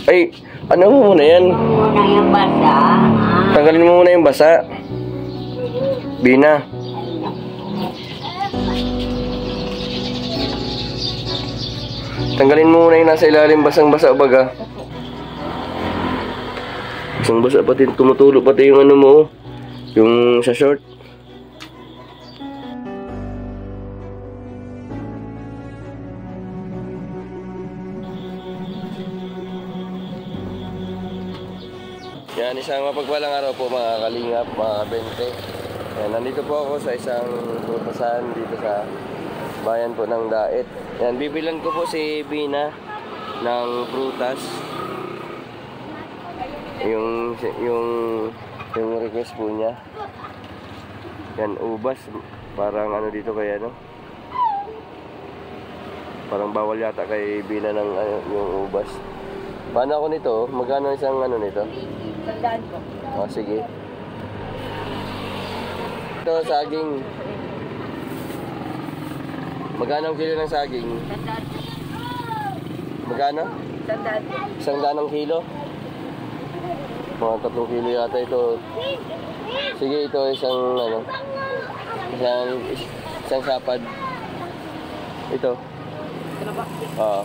Ay, ano mo muna yan? Muna yung basa. Tanggalin mo muna yung basa. Bina. Tanggalin mo muna yung nasa ilalim, basang-basa baga. Basang-basa pati, tumutulo pati yung ano mo, yung sa short. Yan, isang mapagpalang araw po mga kalingap, mga kabente. Yan, nandito po ako sa isang putasan dito sa bayan po ng Dait. Yan, bibilan ko po si Bina ng prutas. Yung request po niya. Yan, ubas. Parang ano dito kaya, no? Parang bawal yata kay Bina ng yung ubas. Paano ako nito? Magkano isang ano nito? Tandaan ko. O, sige. Ito, saging. Magkano ang kilo ng saging? Tandaan ko. Magkano? Tandaan ko. 100 ang kilo? Mga 3 kilo yata ito. Sige, ito isang ano, isang sapad. Ito. Oo.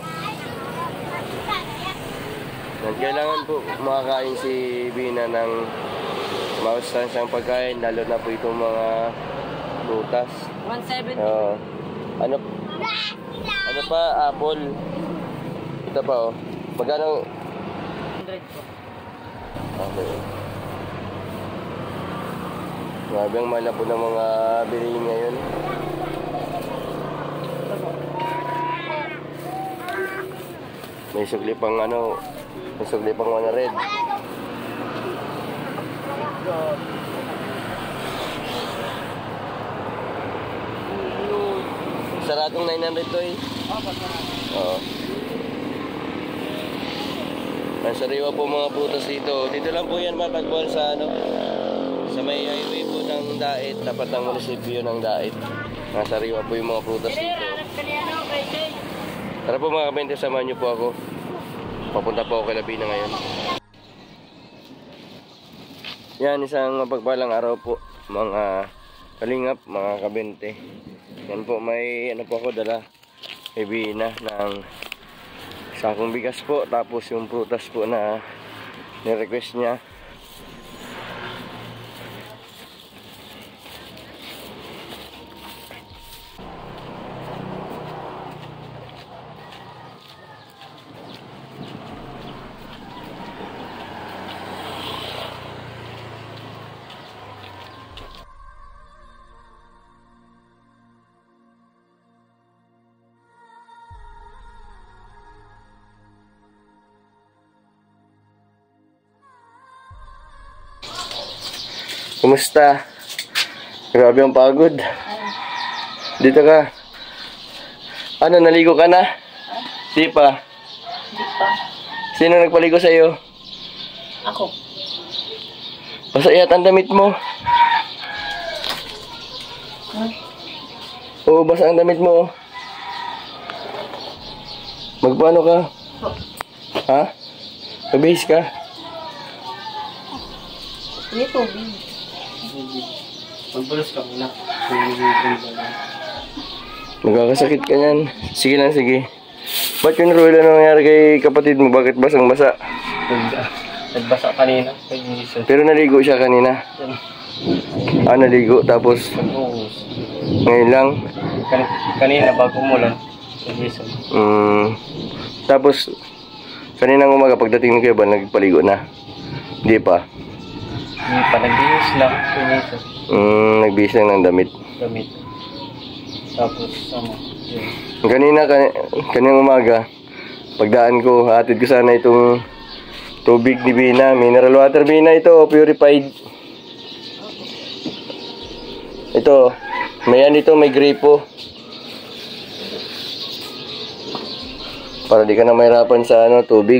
Kailangan po makakain si Bina ng maustansiyang pagkain, lalo na po itong mga prutas. 170. Ano pa? Apple. Ito pa, oh. Magkano? 100 po. Okay. Grabe ang mahal po ng mga bilihin ngayon. May sugli pang ano, may sugli pang mga red. Saratong 900 to eh. Oo. Sariwa po mga prutas dito. Dito lang po yan matagpuan sa ano, sa may highway po ng Dait, tapat ng munisipyo ng Dait. Sariwa po yung mga prutas dito. Tara po mga kabente, samahan niyo po ako. Papunta po ako kay Labina ngayon. Yan, isang mapagpalang araw po mga kalingap, mga kabente. Yan po, may ano po ako dala kay Bina ng sakong bigas po, tapos yung prutas po na ni-request niya. Kumusta? Grabe ang pagod. Dito ka. Ano, naligo ka na? Di pa. Sino nagpaligo sa iyo? Ako. Basta iyat ang damit mo. Oo, basta ang damit mo. Magpaano ka? Ha? Mabihis ka? Ito, Magbulos ka muna. Magkakasakit ka niyan. Sige lang, sige. Ba't yung Ruel, ano nangyari kay kapatid mo? Bakit basang-basa? Nagbasa kanina. Pero naligo siya kanina. Naligo. Tapos, ngayon lang. Kanina bago umulan. Tapos, kaninang umaga pagdating ni Kuya Bal, nagpaligo na. Hindi pa. Hindi pa. Nagbihis lang. Nagbihis lang ng damit. Tapos, yun. Kaninang umaga, pagdaan ko, hatid ko sana itong tubig ni Bina. Mineral water, Bina, ito, purified. Ito, may gripo. Para di ka na mahirapan sa tubig.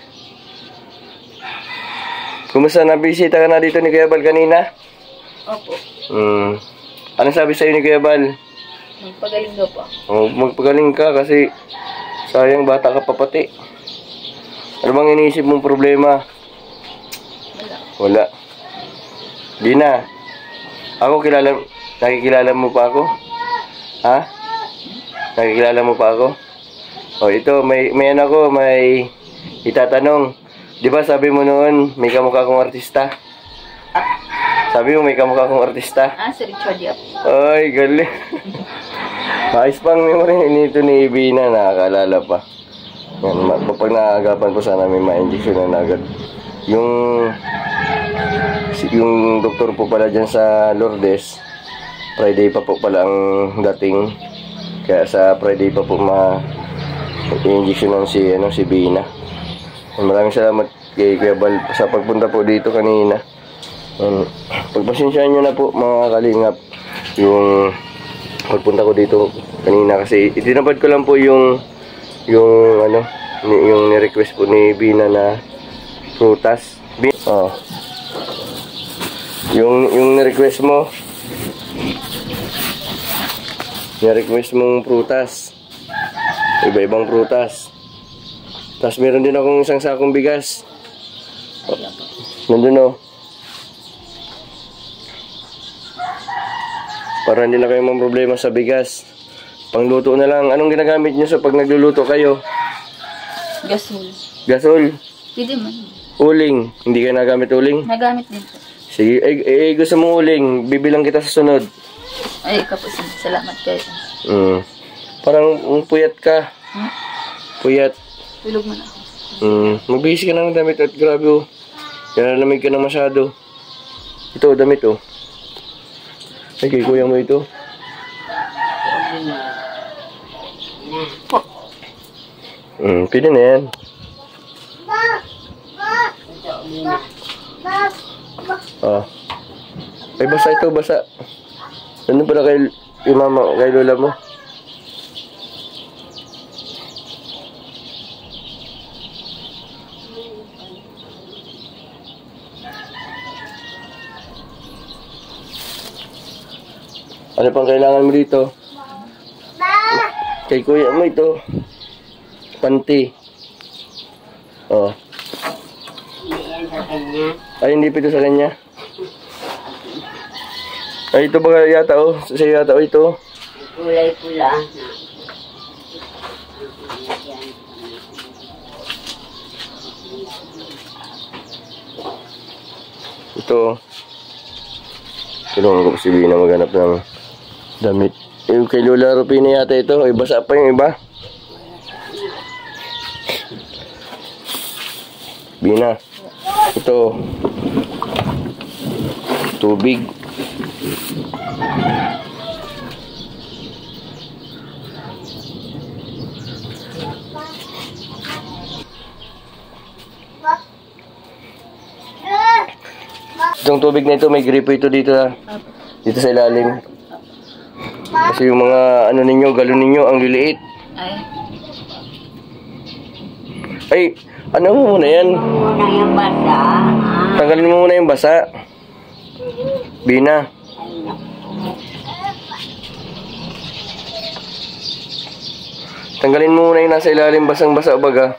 Kumusta, nabisita ka na dito ni Kuya Bal kanina? Opo. Ano sabi sa'yo ni Kuya Bal? Magpagaling daw po. Magpagaling ka kasi sayang bata ka pa pati. Ano bang iniisip mong problema? Wala. Bina, nakikilala mo pa ako? Ha? Nakikilala mo pa ako? O ito, may anak ko, may itatanong. Di ba sabi mo noon, may kamukha akong artista? Sabi mo may kamukha akong artista? Si Richard Yap. Ay, galing. Ayos pang memory nito ni Bina, nakakaalala pa. Yan, pag naagapan po sana may ma-injection na agad. Yung doktor po pala dyan sa Lourdes, Friday pa po pala ang dating. Kaya sa Friday pa po ma-injectionan si Bina. Maraming salamat kay Kuya Bal sa pagpunta po dito kanina. Pagpasensyahan nyo na po mga kalingap yung pagpunta ko dito kanina kasi itinapad ko lang po yung ni-request po ni Bina na prutas. Yung ni-request mo, mong prutas, iba-ibang prutas. Tapos meron din akong isang sakong bigas. Nandun para hindi na kayo mang problema sa bigas. Pangluto na lang. Anong ginagamit nyo sa pag nagluluto kayo? Gasol. Gasol? Pwede man. Uling. Hindi kayo nagamit uling? Nagamit din po. Sige. Gusto mong uling. Bibilang kita sa sunod. Ay, kapos. Salamat kayo. Parang puyat ka. Puyat. Tulog man ako. Magbihis ka ng damit at grabe Kaya nalamig ka na masyado. Ito, damit Ay, kay kuya mo ito. Pwede na yan. Ay, basa ito, basa. Ano pala kay mama, kay lola mo? Ano pang kailangan mo dito? Kay kuya mo ito. Panty. Ay, hindi pa ito sa kanya. Ay, ito ba yata Sa'yo yata ito. Kulay pula. Ito. Tulungan ko si Bina maghanap ng damit. Yung kay Lola Rupina yata ito. Ay, basa pa yung iba. Bina. Ito. Tubig. Itong tubig na ito, may gripo ito dito dito sa ilalim. Kasi yung mga galon ninyo, ang liliit. Ay, ano mo muna yan? Muna yung basa. Tanggalin mo muna yung basa. Bina. Tanggalin mo muna yung nasa ilalim, basang-basa baga.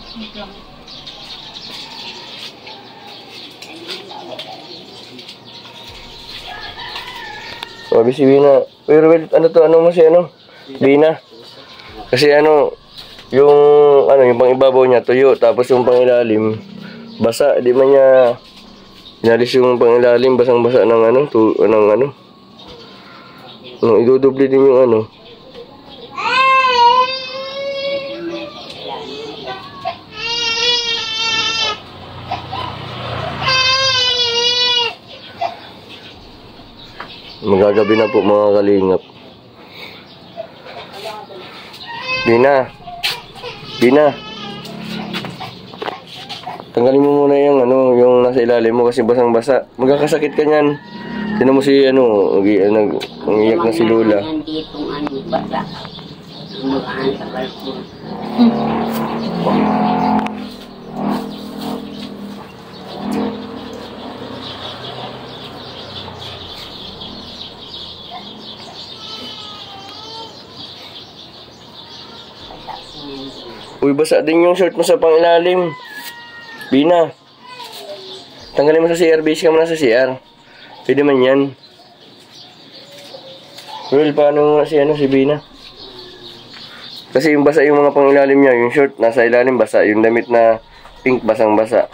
Sabi si Bina, pero ano mo si Bina? Kasi yung pang ibabaw niya tuyo, tapos yung pang ilalim basa, di man niya inalis yung pang ilalim, basang-basa ng idodoble din yung Magagabi na po mga kalingap. Bina. Tanggalin mo muna yung nasa ilalim mo kasi basang-basa. Magkakasakit ka niyan. Tinan mo si umiyak na si Lola. Ditong basa. Bukaan sa balkon. Uy, basa din yung short mo sa pangilalim. Bina. Tanggalin mo sa CR. Base ka muna sa CR. Pwede man yan. Well, paano nga si Bina? Kasi yung basa yung mga pangilalim niya. Yung short, nasa ilalim basa. Yung damit na pink, basang-basa.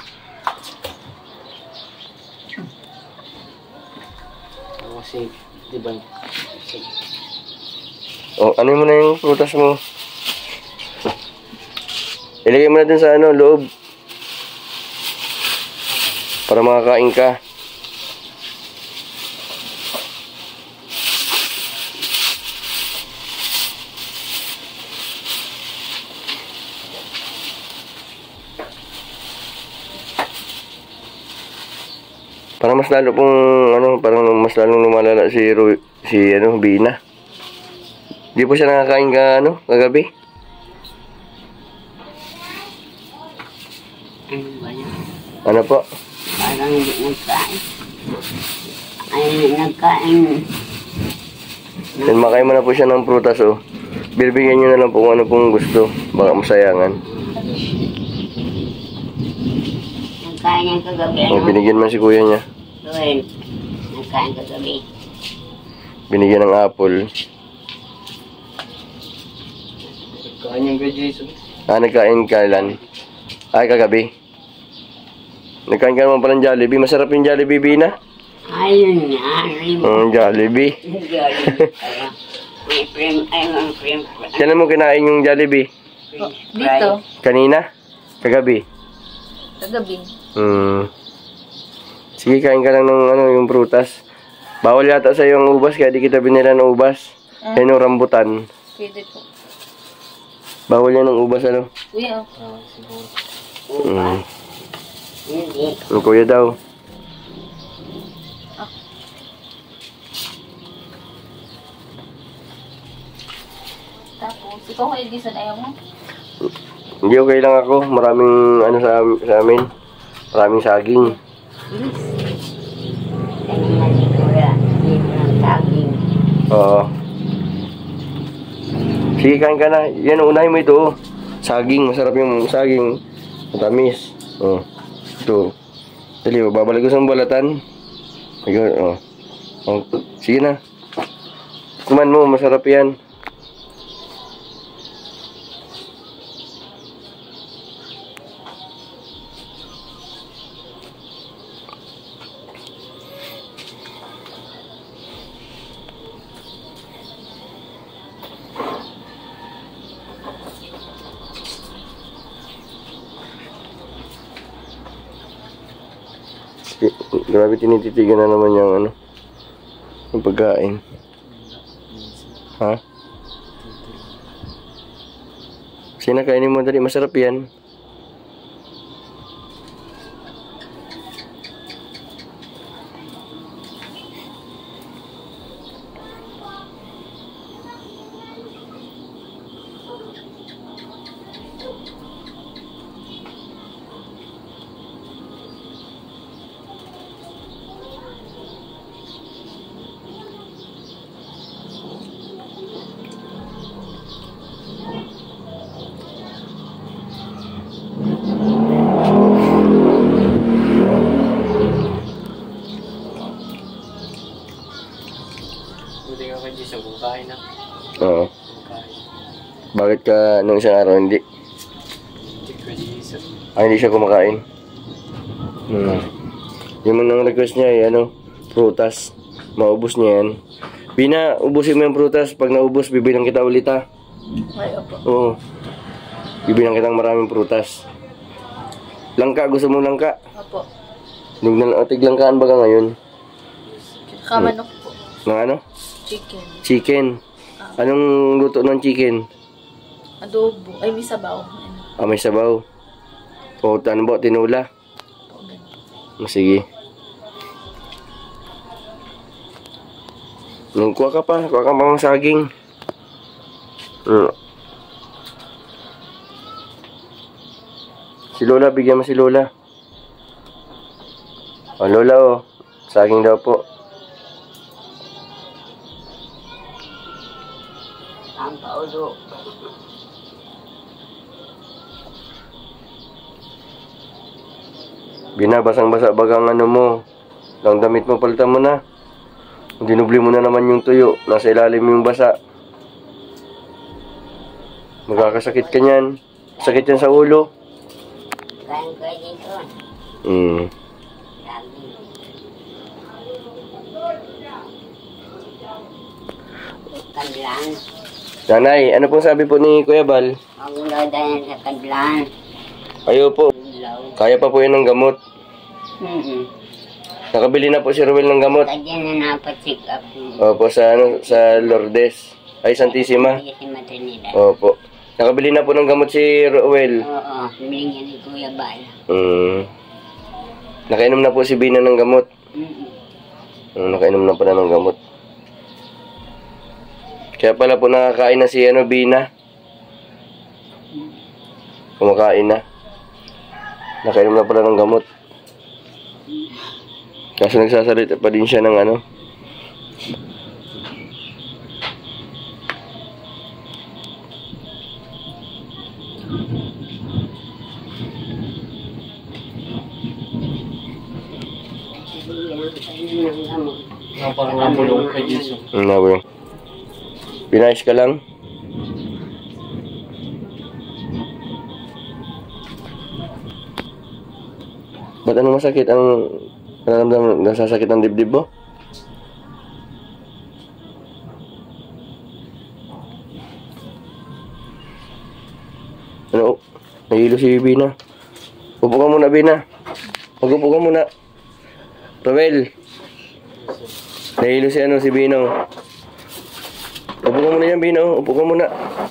Kasi, di ba? O, ano mo na yung prutas mo? Ilagay mo na dun sa loob. Para makakain ka. Para mas lalo pong parang mas lalong lumalala si Bina. Di po siya nakakain kagabi. Ano ba yan? Ano po? Parang hindi nagkain. Ay, nagkain. Then makain mo na po siya ng prutas Bibigyan niyo na lang po kung ano pong gusto. Baka masayangan. Nagkain niya kagabi. Binigyan man si kuya niya. Well, nagkain kagabi. Binigyan ng apple. Kain yung kay Jason. Nagkain kailan? Ay, kagabi. Nagkain ka naman palang Jollibee. Masarap yung Jollibee, Bina. Ayun na. Jollibee. May frame. Kailan mo kinain yung Jollibee? Dito. Kanina? Kagabi? Kagabi. Sige, kain ka lang ng yung prutas. Bawal yata sa yung ubas, kaya di kita binila ng ubas. Ayun yung rambutan. Pwede po. Bawal yan ng ubas, Kuya, Upa. Hindi. Ang kuya daw. Tapos, ikaw kayo di sa ayaw mo? Hindi, okay lang ako. Maraming sa amin. Maraming saging. Bilis. Kanina dito ng saging. Oo. Sige, kain ka na. Yan, unahin mo ito. Saging. Masarap yung saging. Matamis. Ito. Dali, babalik ko sa balatan. Ayun, sige na. Kuman mo, masarap yan. Grabe, tinititigan na naman yung yung pagkain. Ha? Sinakainin mo dali, masarap yan. Buti ka kay Jason kung kain na. Oo. Kung kain. Bakit ka nung isang araw hindi? Hindi kay Jason. Hindi siya kumakain. Yung nang request niya prutas. Maubos niya yan. Bina, ubusin mo yung prutas. Pag naubos, bibilang kita ulit ha. Ay, opo. Oo. Bibilang kitang maraming prutas. Langka, gusto mo langka? Opo. Tiglangkaan ba ka ngayon? Kamanok po. Ng Chicken. Chicken. Anong luto ng chicken? Adobo. Ay, may sabaw. May sabaw. O, ano ba? Tinula? Sige. Kuha ka pa mga saging. Si Lola, bigyan mo si Lola. Lola, saging daw po. Ang paulo. Binabasang-basa bagang ano mo. Ang damit mo, palitan mo na. Dinubli mo na naman yung tuyo. Nasa ilalim yung basa. Magkakasakit ka niyan. Sakit yan sa ulo. Kain ko dito. Hmm. Saging. Kadlan. Nanay, ano pong sabi po ni Kuya Bal? Ang dadan sa kadlan. Ayo po. Ilaw. Kaya pa po yan ng gamot. Nakabili na po si Ruel ng gamot. Kadyan na napacheck up. Opo, sa Lourdes. Ay, Santissima. Kasi maternidad. Opo. Nakabili na po ng gamot si Ruel. Oo, binigyan ni Kuya Bal. Nakainom na po si Bina ng gamot. Nakainom na pala ng gamot. Kaya pala po nakakain na si Bina. Kumakain na. Nakainom na pala ng gamot. Kaso nagsasalita pa din siya ng ano. Parang nabulong kay Jesus. Nabulong. Pinayos ka lang. Ba't ano masakit ang nararamdaman? Nasasakit ang dibdib mo? Ano? Nahilo si Bina. Upo ka muna, Bina. Mag-upo ka muna. Romel. Nahilo si si Bino. Upo ka muna yan, Bino. Upo ka muna.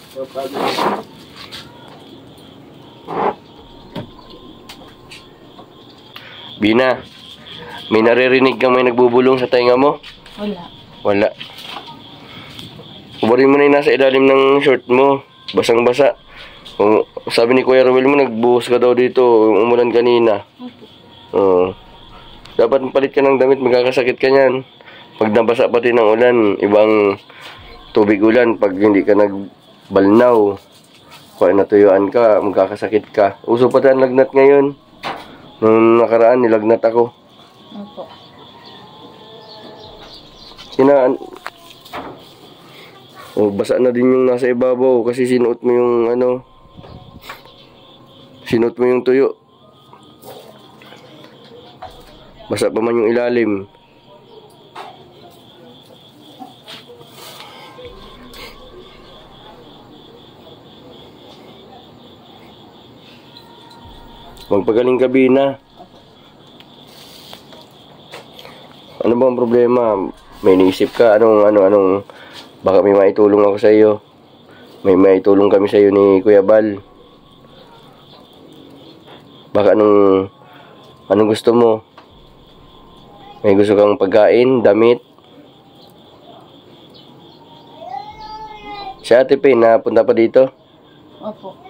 Bina, may naririnig kang may nagbubulong sa tainga mo? Wala. Wala. Ubarin mo na yung nasa ilalim ng short mo. Basang-basa. Sabi ni Kuya Ruel mo, nagbuhos ka daw dito. Umulan kanina. Oo. Dapat palit ka ng damit, magkakasakit ka niyan. Pag nabasa pati ng ulan, ibang tubig ulan. Pag hindi ka nagbalnaw, kung natuyuan ka, magkakasakit ka. Uso pati ang lagnat ngayon. Nung nakaraan, nilagnat ako. Opo. Basa na din yung nasa ibabaw kasi sinuot mo yung sinuot mo yung tuyo. Basa pa man yung ilalim. Magpagaling ka, Bina. Ano ba ang problema? May iniisip ka? Anong baka may maitulong ako sa iyo. May maitulong kami sa iyo ni Kuya Bal. Baka anong gusto mo? May gusto kang pagkain, damit? Si Ate Pay, napunta pa dito? Opo.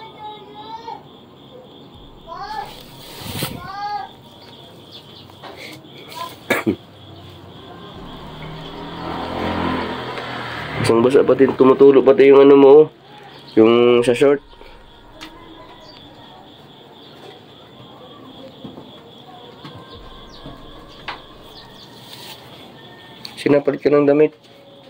Isang basa pati, tumutulo pati yung mo, yung sa short. Sinapalit ka ng damit.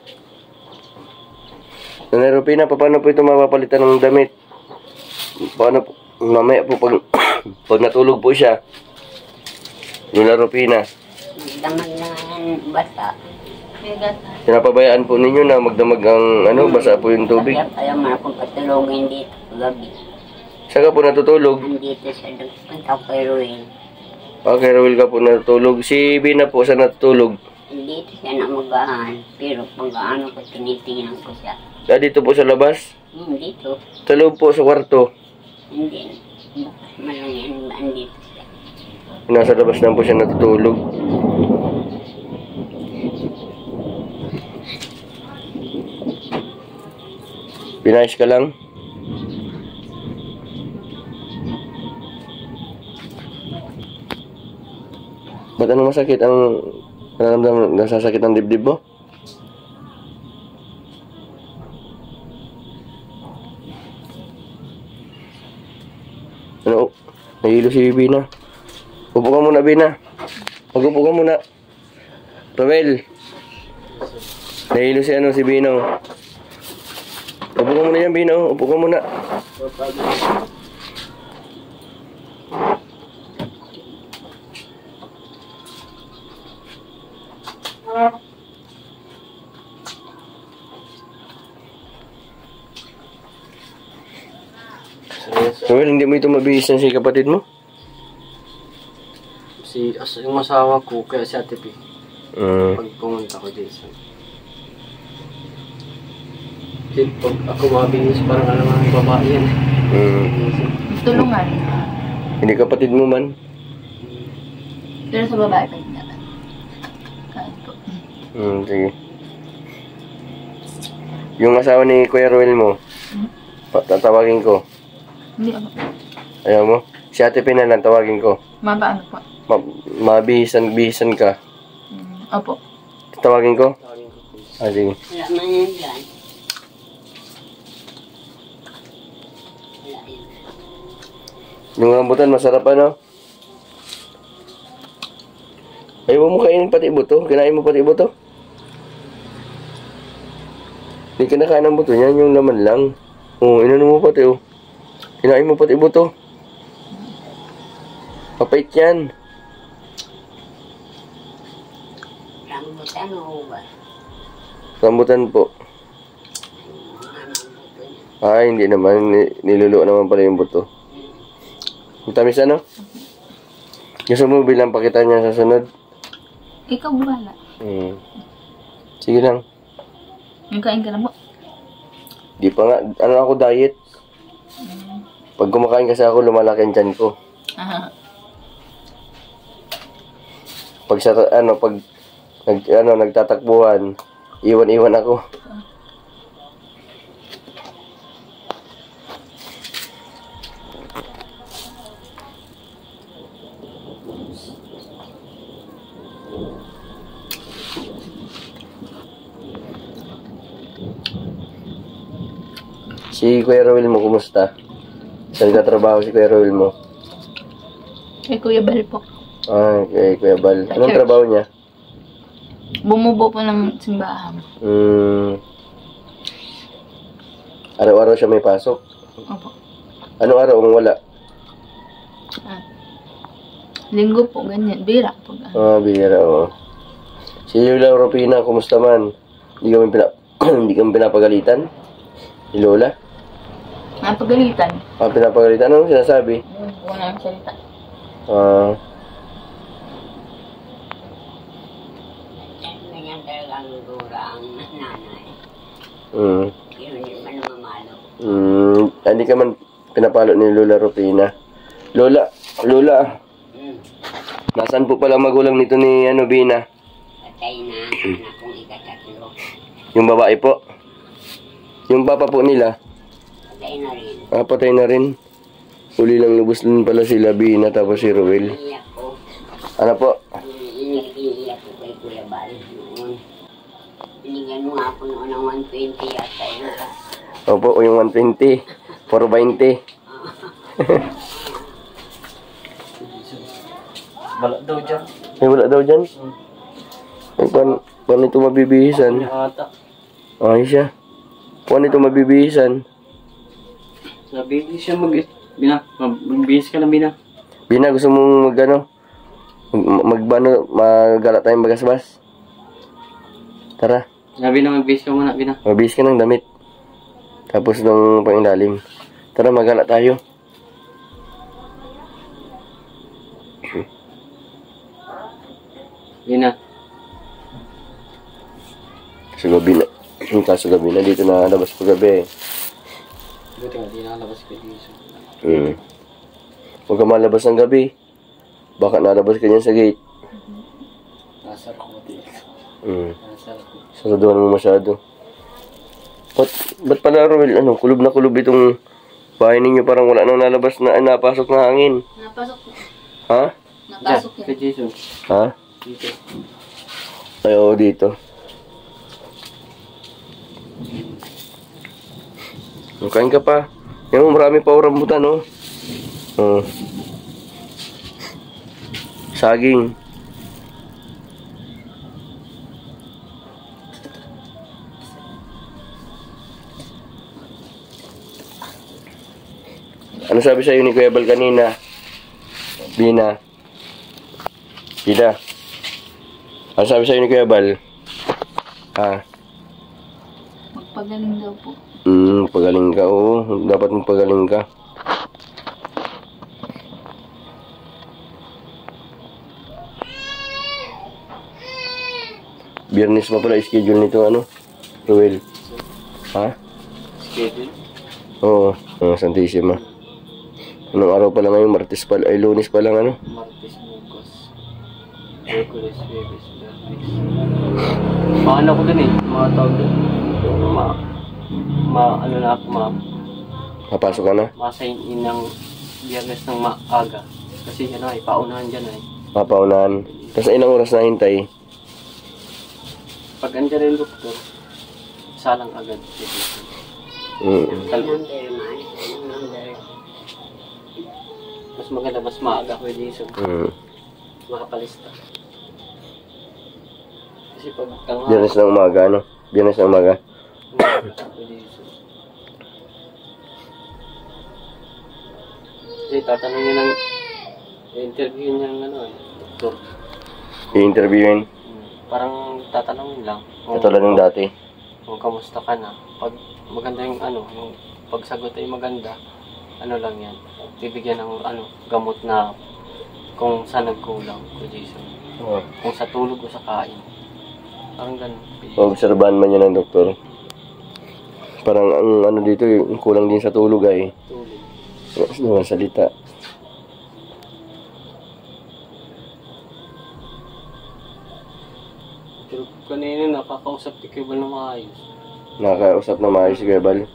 Nanay Rupina, paano po ito mapapalitan ng damit? Paano po? Mamaya po pag natulog po siya. Nanay Rupina. Damag na basa. Bigat. Sinapabayaan po ninyo na magdamag ang basa po yung tubig. Kaya man akong patulogin dito gabi. Saan ka po natutulog? Nandito sa punta kay Ruel. Okay, Roel ka po natutulog. Si Bina po, saan natutulog? Dito siya na magahan. Pero pag ano ko, tinitingnan ko siya. Dito po sa labas? Dito. Sa loob po, sa kwarto. Hindi. Malangyan, andito siya. Nasa labas lang po siya natutulog. Pinayos ka lang? Ba't ano masakit ang nararamdaman? Nasasakit ang dibdib mo? Ano? Nahilo si Bina. Upo ka muna, Bina. Mag-upo ka muna. Roel. Nahilo si si Bino. Upo ka muna yan, Bino. Upo ka muna. Roel, hindi mo ito mabihisan si kapatid mo? Yung asawa ko, kaya si Ate P. Mm. Pag pumunta ko dito. Kasi pag ako mabihis, parang alam ng babae yan. Tulungan. Hindi kapatid mo man. Pero sa babae pa hindi. Kain po. Sige. Yung asawa ni Kuya Roel mo, tatawagin ko. Hindi ako. Ayaw mo? Si Ate P na lang, tawagin ko. Mapaano po? Mabihisan ka. Opo. Tawagin ko? Sige. Wala man yan dyan. Wala yan. Yung rambutan, masarap ano? Ayaw mo kainin pati buto? Kinain mo pati buto? Hindi kinakain ng buto yan, yung laman lang. Oo, inano mo pati oh. Kinain mo pati buto. Papait yan. Rambutan o ba? Rambutan po. Rambutan. Ay, hindi naman. Niluluwa naman pala yung buto. Ang tamis ano? Gusto mo bilang pakita niya sa sunod? Ikaw wala. Sige lang. Yung kain ka na po. Di pa nga. Ano ako, diet. Pag kumakain kasi ako, lumalaki ang tiyan ko. Pag sa, pag nagtatakbuhan, iwan-iwan ako. Si Kuya Roel mo, kumusta? Saan nagtatrabaho si Kuya Roel mo? Kay Kuya Bal po. Ah, kay Kuya Bal. Anong Church. trabaho niya? Bumubo po ng simbahan. Araw-araw siya may pasok. Opo. Anong araw kung wala? Linggo po, ganyan. Bira po. Bihira, oo. Si Lola Ropina, kumusta man? Hindi kami pinapagalitan? Si Lola? Napagalitan. Pinapagalitan? Anong sinasabi? Wala ang salita. Ganyan talaga ang lura ang nanay. Pero hindi man mamalo. Hindi ka man pinapalo ni Lola Ropina. Lola, nasaan po pala magulang nito ni Bina? Patay na anak kong ikatatlo. Yung babae po? Yung papa po nila? Patay na rin. Patay na rin. Uli lang lubos din pala sila Bina tapos si Roel. Iiyak ko. Ano po? Iiyak ko kay Kuya Bal noon. Binigyan mo nga ako noon ng 120 yata yun. Opo, yung 120. 420. Wala daw dyan. May wala daw dyan? Ay, paano ito mabibihisan? Ata. Ay siya. Paano ito mabibihisan? Sabi hindi siya magbihis ka na, Bina. Bina, gusto mong maggala tayong bagasbas? Tara, Sabi na magbihis ka muna, Bina. mabihis ka ng damit. Tapos ng pangilalim. Tara, magala tayo. Bina. Kaso gabi na dito na labas po gabi. Buti nga, di nakalabas ka dito. Huwag ka malabas ng gabi. Baka nalabas ka niyan sa gate. Nasar ko dito. Nasar ko. Sasaduhan mo masyado. Ba't pala, Roel, kulob na kulob itong bahay ninyo, parang wala nang nalabas na napasok na hangin. Napasok po. Ha? Napasok Kay yan. Jason. Ha? Dito. Ay, oo, dito. Kain ka pa. Yan, marami pa rambutan, oh. Saging. Ano sabi sa'yo ni Kuya Bal kanina? Bina. Bina. Ano sabi sa'yo ni Kuya Bal? Ha? Magpagaling daw po. Pagaling ka. Oo, dapat magpagaling ka. Biyernes pa pala schedule nito, ano? Ruel. Ha? Schedule? Oo, Santissima. Anong araw pa lang ngayon? Martes pa, ay Lunes pa lang, ano? Martes, Bukas. Merkulis, Webes, Bernes. Maano ko dun eh. Mga tawag dun. Ano na ako, Papasok ka na? ma-sign in ng Biyernes ng maaga. Kasi ano ay paunahan dyan ay. Papaunahan. Tapos ilang oras na hintay? Pag andyan yung doktor, salang agad. Number man. Number. Mas maganda, mas maaga pwede yung makapalista. Kasi pag Biyernes ng umaga, ano? Biyernes ng umaga. pwede yung kasi tatanungin ng interview niya ng ano eh, doktor. I-interviewin. Parang tatanungin lang. Katulad ng dati. Kung kamusta ka na. Pag maganda yung ano, yung pagsagot ay maganda, ano lang yan. Bibigyan ng ano, gamot na kung saan nagkulang ko Jason. Oh. Kung sa tulog o sa kain. Parang ganun. Obserbahan man yan ng doktor. Parang ang ano dito, yung kulang din sa tulog ay. Tulog. Mga salita. Pero kanina nakakausap ni Kuya Bal na maayos. Nakakausap na maayos si Kuya Bal.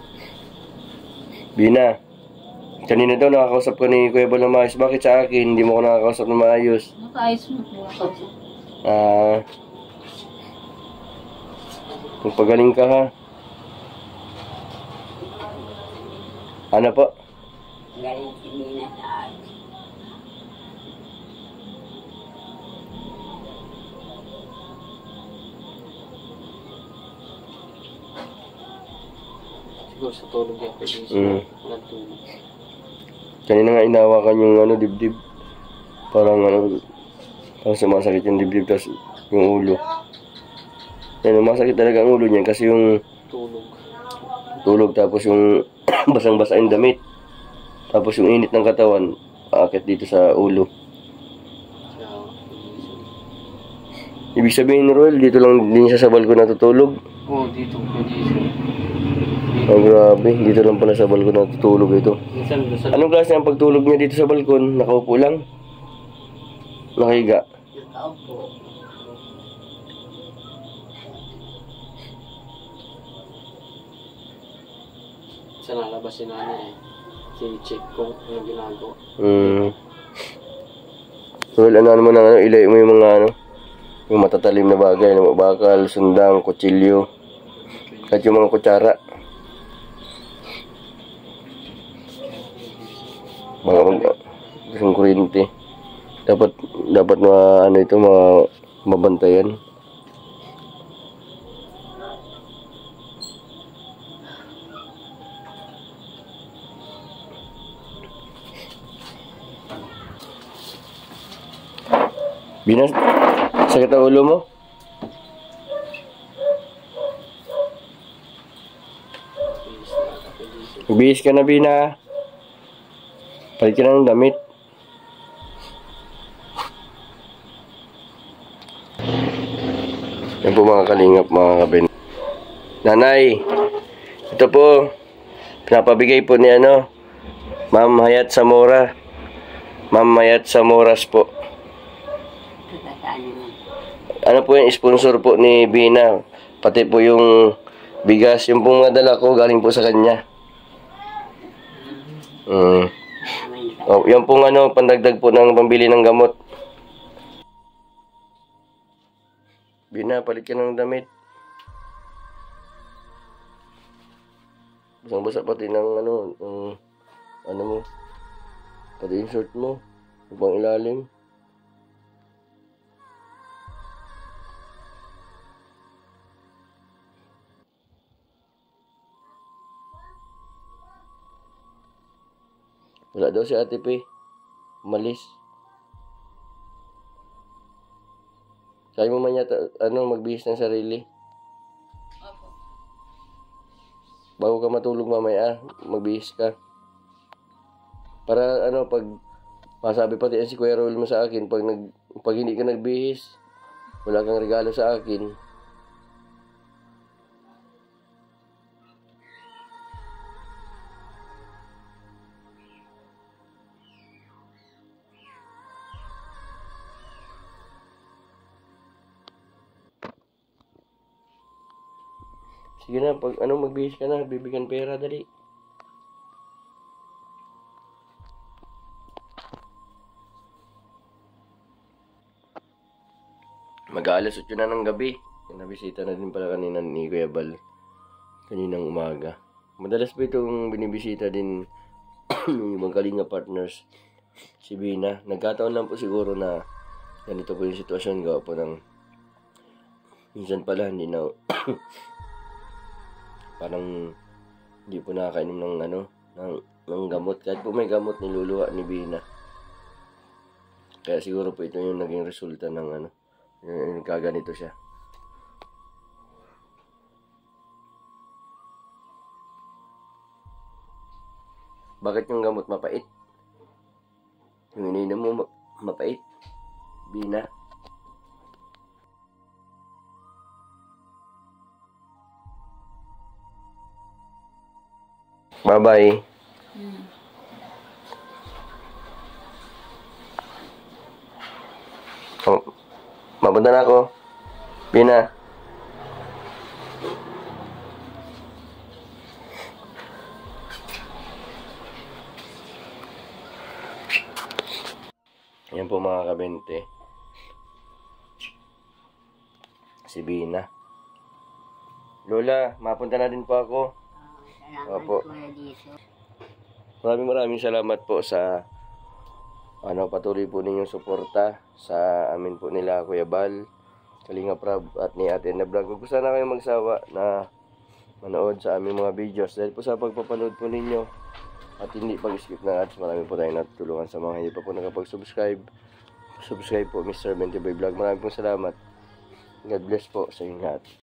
Bina, kanina daw nakakausap ka ni Kuya Bal na maayos. Bakit sa akin, hindi mo ko nakakausap na maayos? Nakaayos mo po ako. Magpagaling ka ha. Ano po? Galing si Nina sa akin. Siguro sa tulog yan. Pwede nagtulog. Kanina nga inawakan yung ano, dibdib. Parang ano, parang sumasakit yung dibdib, tapos yung ulo. Yan, masakit talaga ang ulo niyan kasi yung tulog, tapos yung basang-basa yung damit. Tapos yung init ng katawan, aakit dito sa ulo. Ibig sabihin, Roel, dito lang din siya sa balkon natutulog. Oo, dito po Jason. Oh, grabe, dito lang pala sa balkon natutulog ito. Minsan doon sa Anong klase ang pagtulog niya dito sa balkon? Nakaupo lang? Nakahiga? Nakaupo. sa nalabas si nanay eh. Check kung ano ginagawa. Well, ano mo na, ano, ilay mo yung mga ano, yung matatalim na bagay, ano, bakal, sundang, kutsilyo, at yung mga kutsara. Mga kuryente. Dapat ano ito, mabantayan. Binas, sakit ang ulo mo? Bihis ka na, Bina. Palit ka na ng damit. Yan po mga kalingap, mga kabin. Nanay, ito po, pinapabigay po ni ano, Ma'am Hayat Zamora. Ma'am Hayat Zamoras po. Ano po yung sponsor po ni Bina. Pati po yung bigas. Yung pong dala ko galing po sa kanya. Oh, yan pong ano, pandagdag po ng pambili ng gamot. Bina, palit ka ng damit. Basang-basa pati ng ano mo. Pati yung shirt mo. Yung pang ilalim. Wala daw si Ate Pe. Umalis. Sabi mo man yata, magbihis ng sarili. Opo. Bago ka matulog mamaya, magbihis ka. Para pag masabi pati si Kuya Raul mo sa akin, pag hindi ka nagbihis, wala kang regalo sa akin. Sige na, pag magbihis ka na, bibigyan pera, dali. Mag-aalas 8 na ng gabi. Nabisita na din pala kanina ni Kuya Bal. Kaninang umaga. Madalas pa itong binibisita din yung ibang Kalinga partners. Si Bina. Nagkataon lang po siguro na ganito po yung sitwasyon. Gawa po ng minsan pala hindi na parang hindi po nakakainom ng gamot. Kahit po may gamot, niluluwa ni Bina. Kaya siguro po ito yung naging resulta ng yung kaganito siya. Bakit yung gamot mapait? Yung ininom mo mapait? Bina? Bye-bye. Oh, mapunta na ako. Bina. Ayan po mga kabente. Si Bina. Lola, mapunta na din po ako. Salamat Opo. Kuya dito. Maraming salamat po sa patuloy po ninyong suporta sa amin po nila Kuya Bal, Kalinga Prab at ni Ate na Vlog. Huwag po sana kayo magsawa na manood sa aming mga videos dahil po sa pagpapanood po ninyo at hindi pag-skip ng ads. Marami po tayong natutulungan sa mga hindi pa po nakapag-subscribe. Subscribe po Mr. 20 Vlog. Maraming po salamat. God bless po sa inyo lahat.